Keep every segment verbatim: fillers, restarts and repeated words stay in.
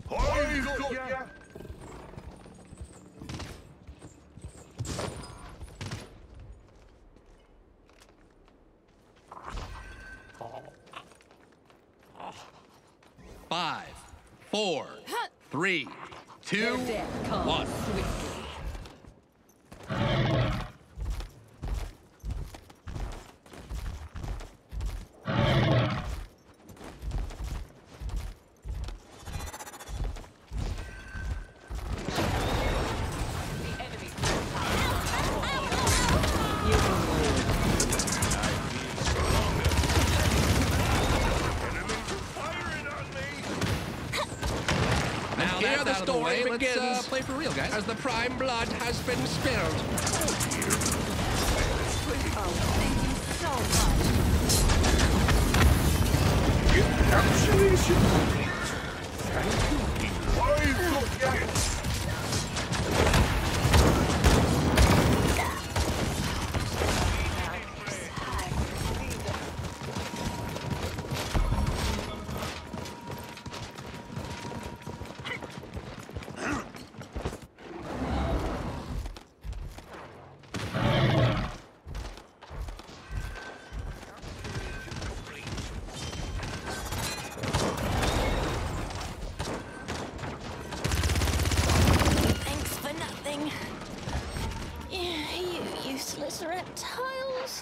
I've got ya! Five, four, three, two, one. Now here the story begins. Uh, play for real, guys. As the prime blood has been spilled. Oh, thank you so much. Encapsulation complete. Thank you. I've got ya! Thanks for nothing. Yeah, you useless reptiles.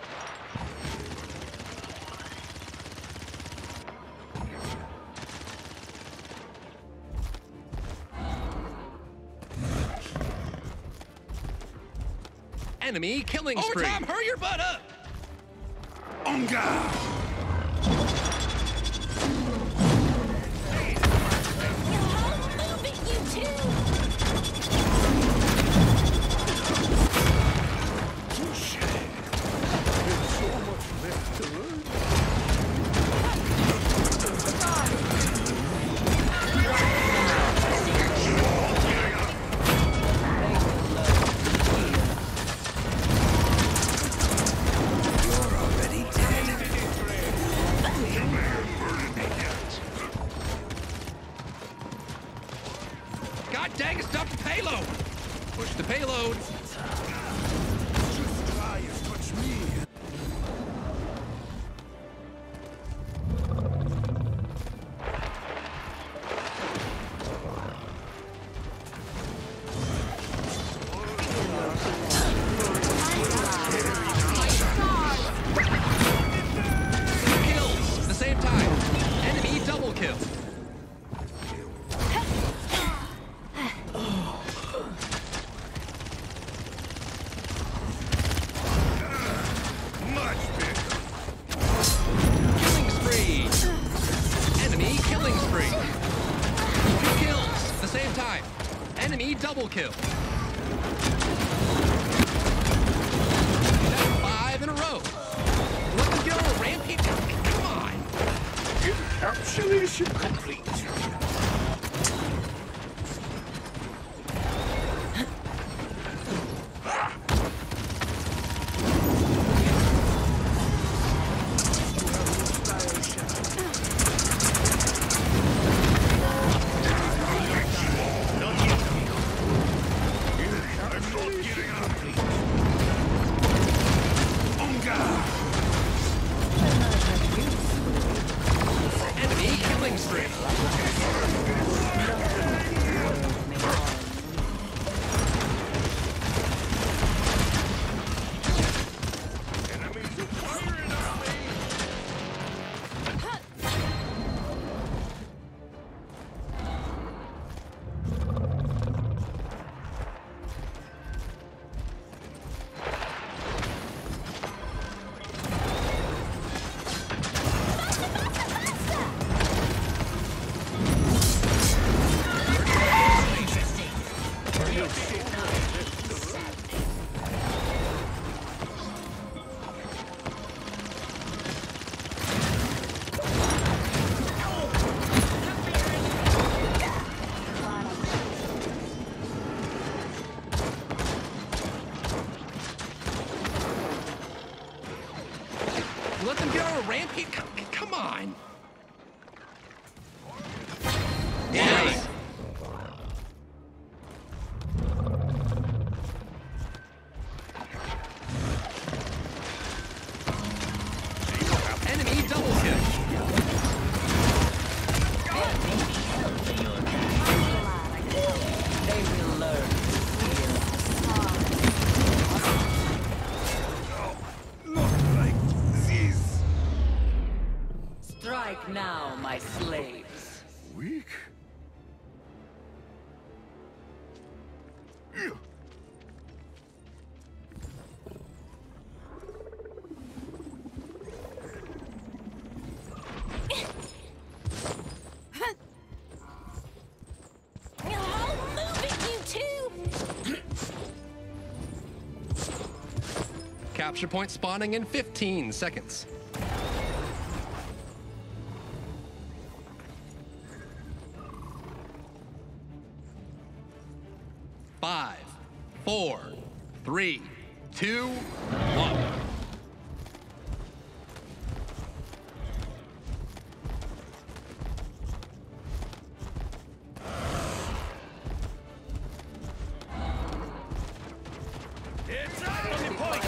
Enemy killing spree. Overtime, hurry your butt up! Onga! Move it, you two! Touche! There's so much left to learn. You're already dead. God dang it, stop the payload! Push the payload. Just try and touch me. Kills at the same time. Enemy double kill. Much better. Killing spree. Enemy killing spree. Two kills at the same time. Enemy double kill. That's five in a row. Let's go, Rampage. Come on. Encapsulation complete. Enemy killing spree. Capture point spawning in fifteen seconds. Five, four, three, two, one. It's out on the point.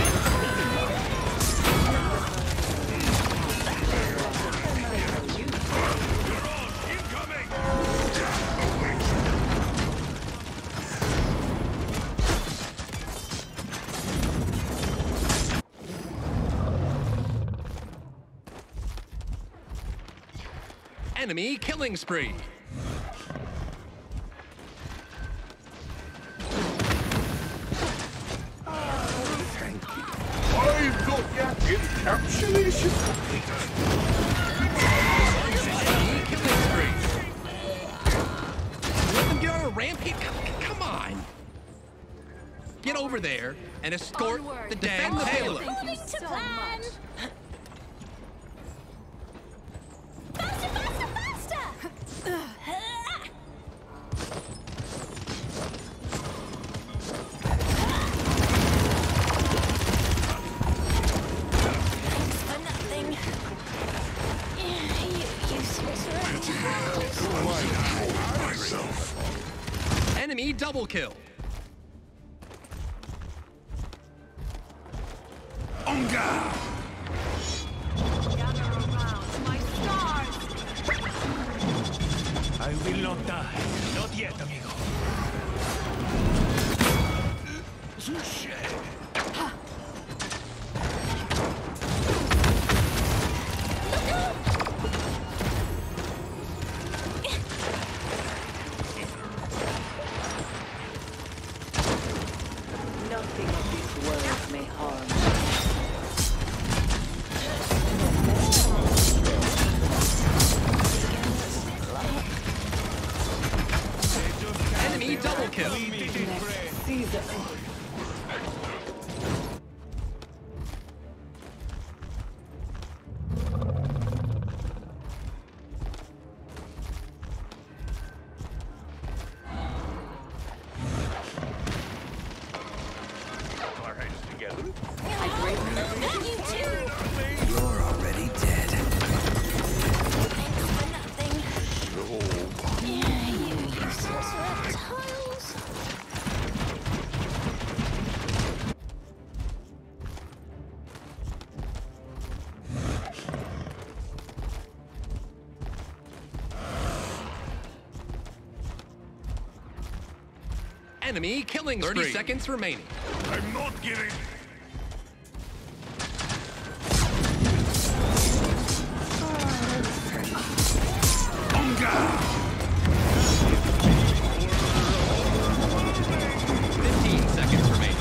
You're on. Incoming. Enemy killing spree. I've got your encapsulation complete. Enemy killing spree. Let them get on a rampage. Come, come on. Get over there and escort Onward. the damn payload. Thank you so so plan. much. Faster, faster, faster! Thanks for nothing. Yeah, you useless reptiles. Enemy double kill. Onga! Gather around, my stars! I will not die. Not yet, amigo. Touché. Nothing of this world may harm. Enemy double kill. Caesar. Our heads together. You too! You're already dead. Thanks for nothing. Yeah, you useless reptiles. Enemy killing spree. thirty seconds remaining. I'm not giving. Onga! fifteen seconds remaining.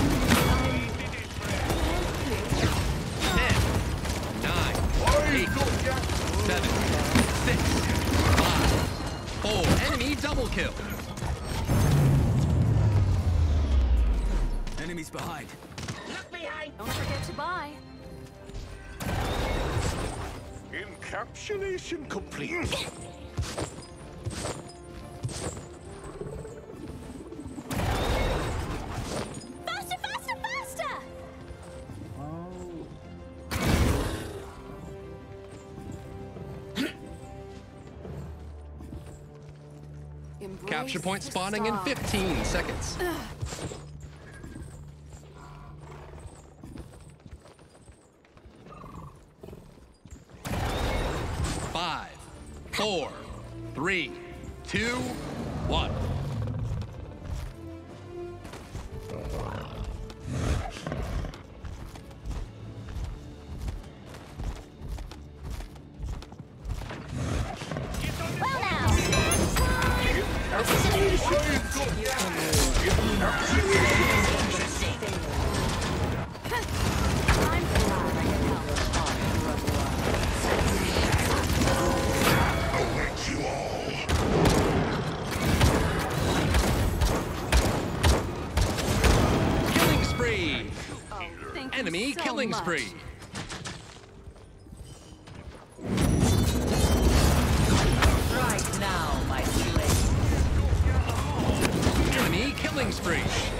ten, nine, eight, seven, six, five, four. Enemy double kill. Enemies behind. Don't forget to buy. Encapsulation complete. Faster, faster, faster! Embrace Capture point the spawning in stars. fifteen seconds. Five, four, three, two, one. Well now, I'm glad I can help. Enemy so killing much. spree. Right now, my slave. Enemy killing spree.